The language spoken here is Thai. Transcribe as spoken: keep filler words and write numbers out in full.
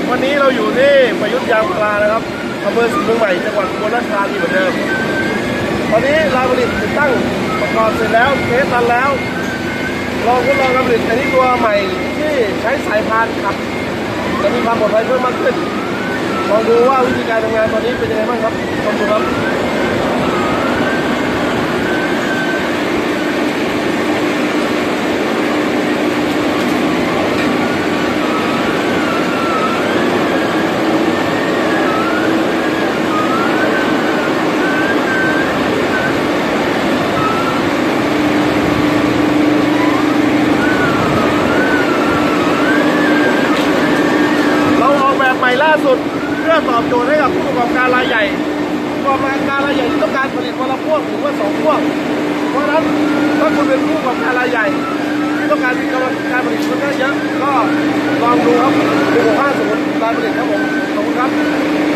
วันนี้เราอยู่ที่ประยุทธ์ยางพารานะครับอำเภอศรีเมืองใหม่จังหวัดอุบลราชธานีเหมือนเดิมตอนนี้ลายผลิตติดตั้งประกอบเสร็จแล้วเทสรันแล้วลองทดลองการผลิตอันนี้ตัวใหม่ที่ใช้สายพานขับจะมีความปลอดภัยเพิ่มมากขึ้นลองดูว่าวิธีการทำงานตอนนี้เป็นยังไงบ้างครับลองดูครับล่าสุดเพื่อตอบโจทย์ให้กับผู้ประกอบการรายใหญ่ผู้ประกอบการรายใหญ่ที่ต้องการผลิตวันละพวงหรือว่าสองพวงเพราะฉะนั้นถ้าคุณเป็นผู้ประกอบการรายใหญ่ที่ต้องการกำลังการผลิตคนเยอะก็ลองดูครับหนึ่งหกห้าศูนย์การผลิตครับผมขอบคุณครับ